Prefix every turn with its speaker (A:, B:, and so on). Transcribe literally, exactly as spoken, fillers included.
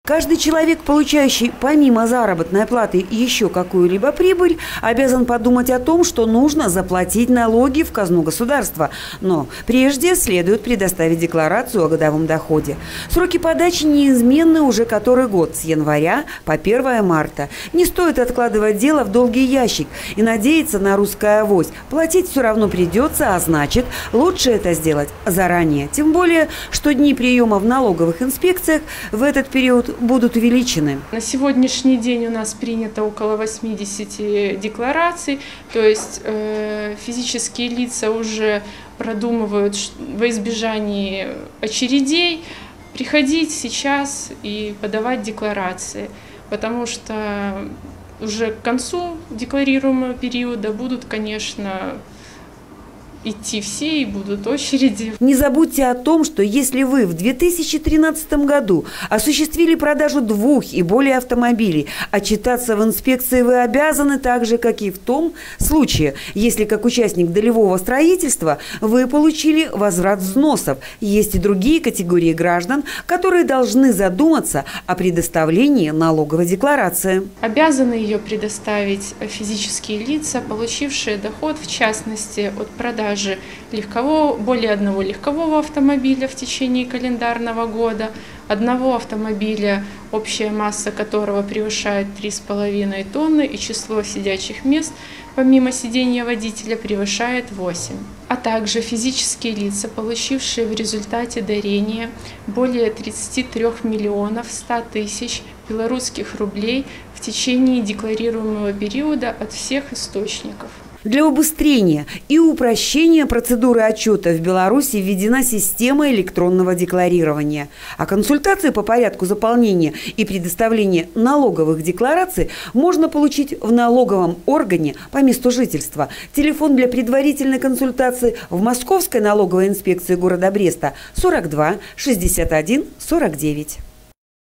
A: Каждый человек, получающий помимо заработной платы еще какую-либо прибыль, обязан подумать о том, что нужно заплатить налоги в казну государства. Но прежде следует предоставить декларацию о годовом доходе. Сроки подачи неизменны уже который год, с января по первое марта. Не стоит откладывать дело в долгий ящик и надеяться на русскую авось. Платить все равно придется, а значит, лучше это сделать заранее. Тем более, что дни приема в налоговых инспекциях в этот период будут увеличены.
B: На сегодняшний день у нас принято около восьмидесяти деклараций, то есть э, физические лица уже продумывают во избежании очередей приходить сейчас и подавать декларации, потому что уже к концу декларируемого периода будут, конечно, идти все и будут очереди.
A: Не забудьте о том, что если вы в две тысячи тринадцатом году осуществили продажу двух и более автомобилей, отчитаться в инспекции вы обязаны так же, как и в том случае, если как участник долевого строительства вы получили возврат взносов. Есть и другие категории граждан, которые должны задуматься о предоставлении налоговой декларации.
B: Обязаны ее предоставить физические лица, получившие доход, в частности, от продажи легкового, более одного легкового автомобиля в течение календарного года, одного автомобиля, общая масса которого превышает три с половиной тонны и число сидячих мест помимо сидения водителя превышает восемь. А также физические лица, получившие в результате дарения более тридцати трёх миллионов ста тысяч белорусских рублей в течение декларируемого периода от всех источников.
A: Для убыстрения и упрощения процедуры отчета в Беларуси введена система электронного декларирования. А консультации по порядку заполнения и предоставления налоговых деклараций можно получить в налоговом органе по месту жительства. Телефон для предварительной консультации в Московской налоговой инспекции города Бреста сорок два шестьдесят один сорок девять.